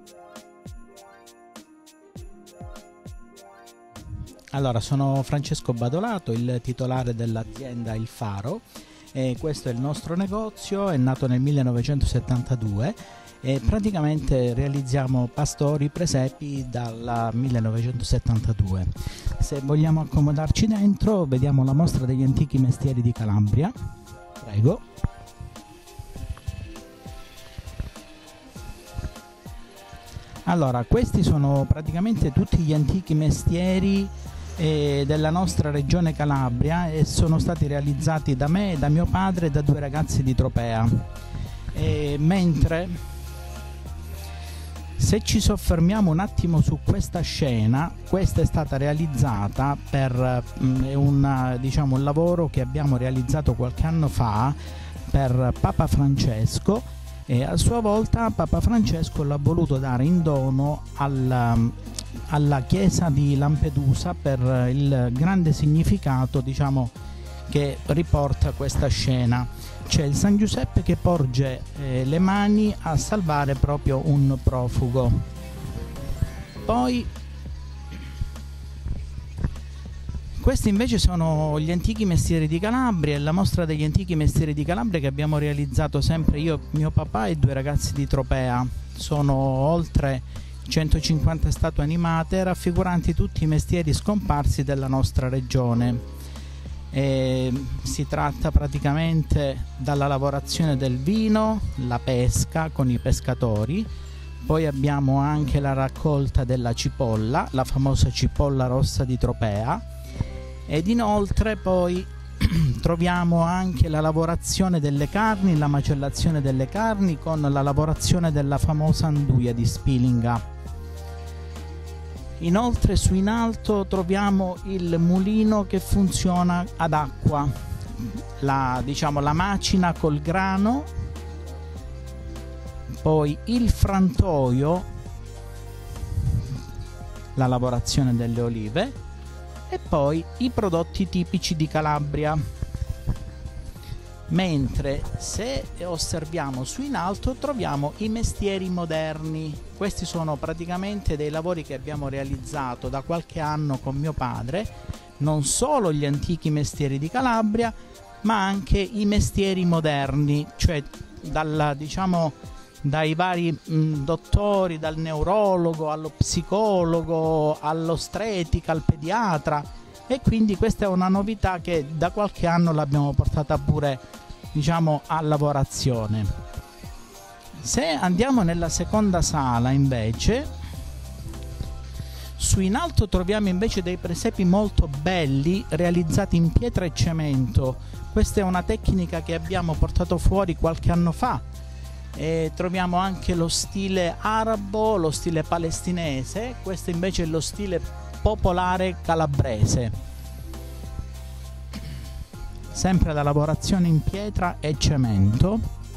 Allora, sono Francesco Badolato, il titolare dell'azienda Il Faro, e questo è il nostro negozio, è nato nel 1972 e praticamente realizziamo pastori, presepi dal 1972. Se vogliamo accomodarci dentro, vediamo la mostra degli antichi mestieri di Calabria. Prego. Allora, questi sono praticamente tutti gli antichi mestieri della nostra regione Calabria e sono stati realizzati da me, da mio padre e da due ragazzi di Tropea. Mentre se ci soffermiamo un attimo su questa scena, questa è stata realizzata per un lavoro che abbiamo realizzato qualche anno fa per Papa Francesco, e a sua volta Papa Francesco l'ha voluto dare in dono alla chiesa di Lampedusa per il grande significato, che riporta questa scena. C'è il San Giuseppe che porge le mani a salvare proprio un profugo. Poi questi invece sono gli antichi mestieri di Calabria, la mostra degli antichi mestieri di Calabria che abbiamo realizzato sempre io, mio papà e due ragazzi di Tropea. Sono oltre 150 statue animate raffiguranti tutti i mestieri scomparsi della nostra regione. Si tratta praticamente dalla lavorazione del vino, la pesca con i pescatori, poi abbiamo anche la raccolta della cipolla, la famosa cipolla rossa di Tropea, ed inoltre poi troviamo anche la lavorazione delle carni, la macellazione delle carni con la lavorazione della famosa anduia di Spilinga. Inoltre su in alto troviamo il mulino che funziona ad acqua, la macina col grano, poi il frantoio, la lavorazione delle olive, e poi i prodotti tipici di Calabria. Mentre se osserviamo su in alto troviamo i mestieri moderni. Questi sono praticamente dei lavori che abbiamo realizzato da qualche anno con mio padre, non solo gli antichi mestieri di Calabria ma anche i mestieri moderni, cioè dai vari dottori, dal neurologo allo psicologo, all'ostetrica, al pediatra, e quindi questa è una novità che da qualche anno l'abbiamo portata pure a lavorazione. Se andiamo nella seconda sala invece, su in alto troviamo invece dei presepi molto belli realizzati in pietra e cemento. Questa è una tecnica che abbiamo portato fuori qualche anno fa. E troviamo anche lo stile arabo, lo stile palestinese, questo invece è lo stile popolare calabrese. Sempre la lavorazione in pietra e cemento.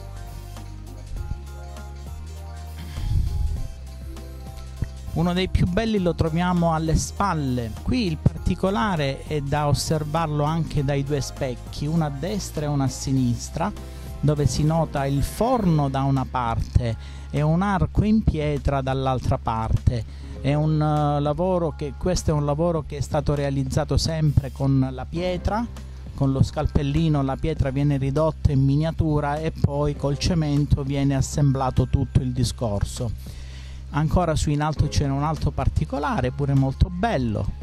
Uno dei più belli lo troviamo alle spalle. Qui il particolare è da osservarlo anche dai due specchi, uno a destra e uno a sinistra, dove si nota il forno da una parte e un arco in pietra dall'altra parte. Questo è un lavoro che è stato realizzato sempre con la pietra, con lo scalpellino la pietra viene ridotta in miniatura e poi col cemento viene assemblato tutto il discorso. Ancora su in alto c'è un altro particolare, pure molto bello.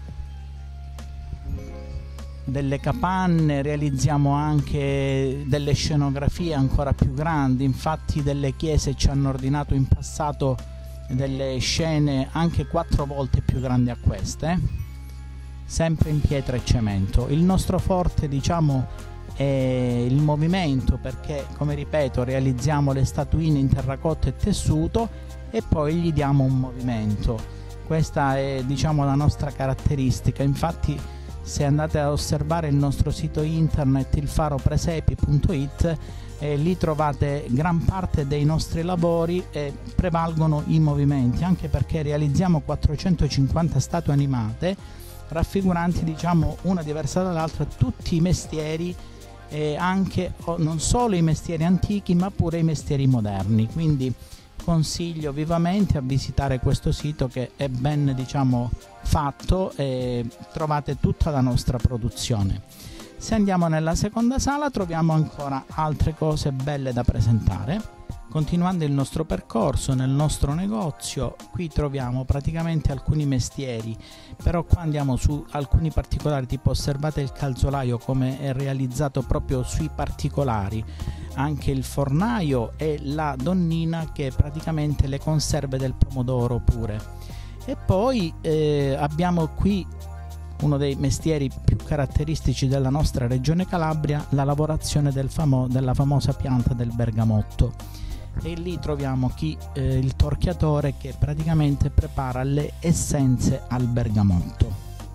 Delle capanne, realizziamo anche delle scenografie ancora più grandi, infatti delle chiese ci hanno ordinato in passato delle scene anche 4 volte più grandi a queste, sempre in pietra e cemento. Il nostro forte è il movimento, perché come ripeto realizziamo le statuine in terracotta e tessuto e poi gli diamo un movimento. Questa è la nostra caratteristica. Infatti se andate a osservare il nostro sito internet ilfaropresepi.it, lì trovate gran parte dei nostri lavori e prevalgono i movimenti, anche perché realizziamo 450 statue animate raffiguranti una diversa dall'altra tutti i mestieri, anche non solo i mestieri antichi ma pure i mestieri moderni. Quindi consiglio vivamente a visitare questo sito, che è ben, diciamo, fatto, e trovate tutta la nostra produzione. Se andiamo nella seconda sala troviamo ancora altre cose belle da presentare. Continuando il nostro percorso nel nostro negozio, qui troviamo praticamente alcuni mestieri, però qua andiamo su alcuni particolari, tipo osservate il calzolaio come è realizzato proprio sui particolari, anche il fornaio e la donnina che praticamente le conserve del pomodoro pure. E poi abbiamo qui uno dei mestieri più caratteristici della nostra regione Calabria, la lavorazione della famosa pianta del bergamotto. E lì troviamo il torchiatore che praticamente prepara le essenze al bergamotto.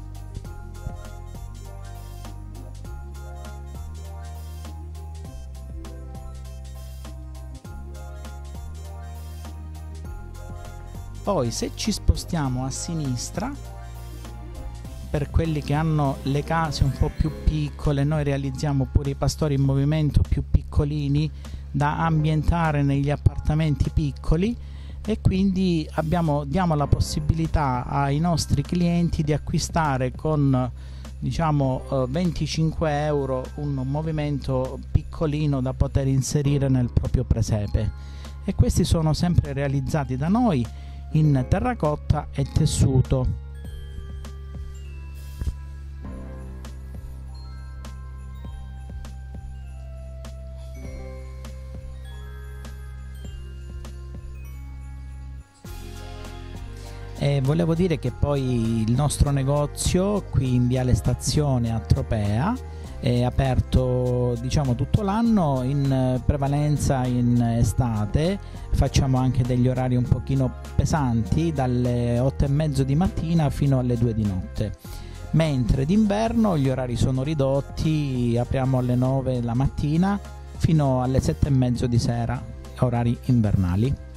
Poi se ci spostiamo a sinistra, per quelli che hanno le case un po' più piccole, noi realizziamo pure i pastori in movimento più piccolini da ambientare negli appartamenti piccoli, e quindi diamo la possibilità ai nostri clienti di acquistare con, diciamo, 25 euro un movimento piccolino da poter inserire nel proprio presepe, e questi sono sempre realizzati da noi in terracotta e tessuto. E volevo dire che poi il nostro negozio qui in Viale Stazione a Tropea è aperto, diciamo, tutto l'anno, in prevalenza in estate. Facciamo anche degli orari un pochino pesanti, dalle 8:30 di mattina fino alle 2 di notte, mentre d'inverno gli orari sono ridotti, apriamo alle 9 la mattina fino alle 7:30 di sera, orari invernali.